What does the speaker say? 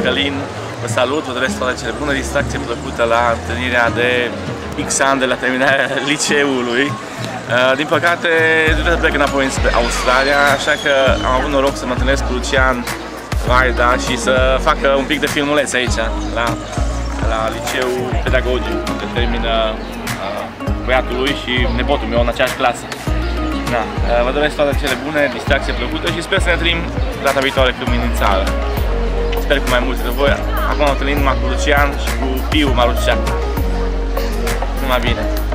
Călin. Vă salut, vă doresc toate cele bune, distracție plăcută la întâlnirea de X ani de la terminarea liceului. Din păcate, trebuie să plec înapoi spre Australia, așa că am avut noroc să mă întâlnesc cu Lucian Vaida și să facă un pic de filmuleț aici, la liceul pedagogic, unde termină băiatul lui și nepotul meu în aceeași clasă. Da, vă doresc toate cele bune, distracție plăcută și sper să ne întâlnim data viitoare când vin în țară. Sper cu mai mulți de voi. Acum am întâlnit numai cu Lucian și cu Piu Maruceac. Numai bine!